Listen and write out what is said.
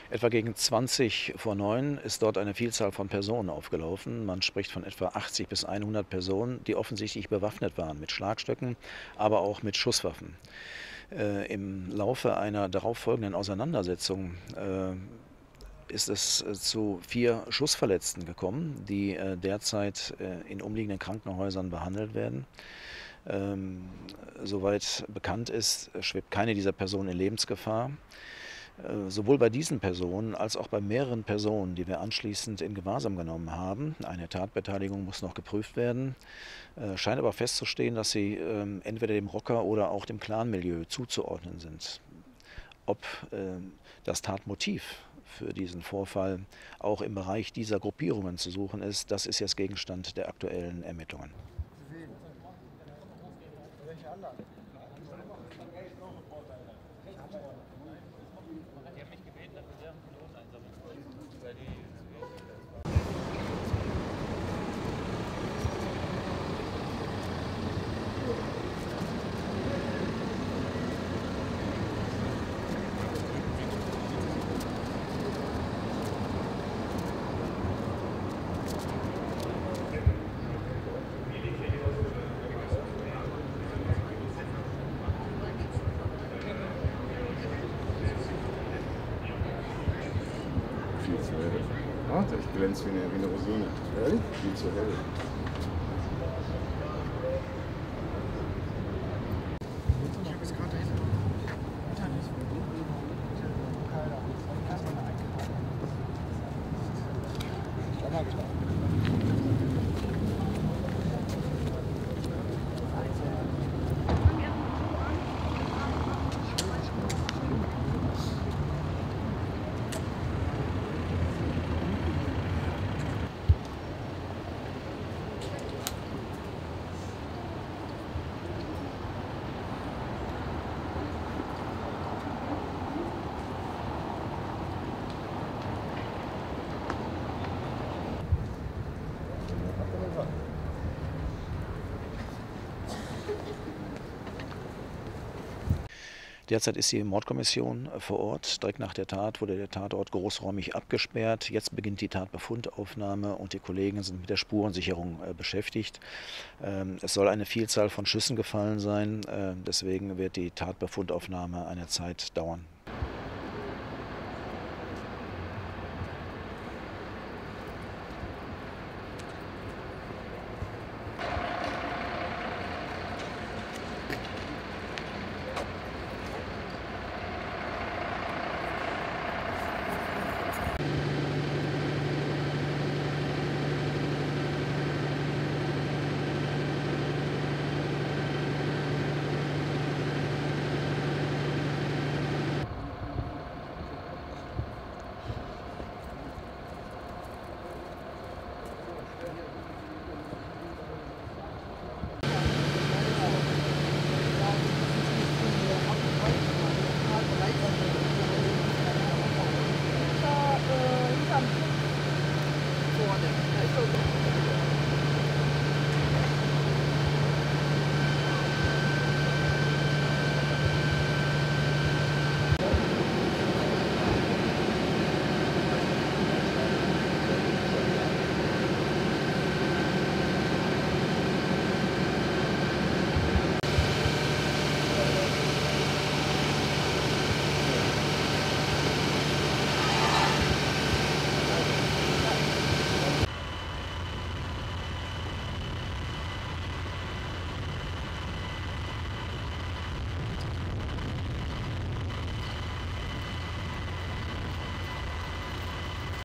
Etwa gegen 20 vor 9 ist dort eine Vielzahl von Personen aufgelaufen. Man spricht von etwa 80 bis 100 Personen, die offensichtlich bewaffnet waren mit Schlagstöcken, aber auch mit Schusswaffen. Im Laufe einer darauffolgenden Auseinandersetzung ist es zu 4 Schussverletzten gekommen, die derzeit in umliegenden Krankenhäusern behandelt werden. Ähm, Soweit bekannt ist, schwebt keine dieser Personen in Lebensgefahr. Sowohl bei diesen Personen als auch bei mehreren Personen, die wir anschließend in Gewahrsam genommen haben, eine Tatbeteiligung muss noch geprüft werden, scheint aber festzustehen, dass sie entweder dem Rocker- oder auch dem Clanmilieu zuzuordnen sind. Ob das Tatmotiv für diesen Vorfall auch im Bereich dieser Gruppierungen zu suchen ist, das ist jetzt Gegenstand der aktuellen Ermittlungen. Viel zu hell. Warte, ich glänze wie eine Rosine. Ehrlich? Viel zu hell. Derzeit ist die Mordkommission vor Ort. Direkt nach der Tat wurde der Tatort großräumig abgesperrt. Jetzt beginnt die Tatbefundaufnahme und die Kollegen sind mit der Spurensicherung beschäftigt. Es soll eine Vielzahl von Schüssen gefallen sein. Deswegen wird die Tatbefundaufnahme eine Zeit dauern.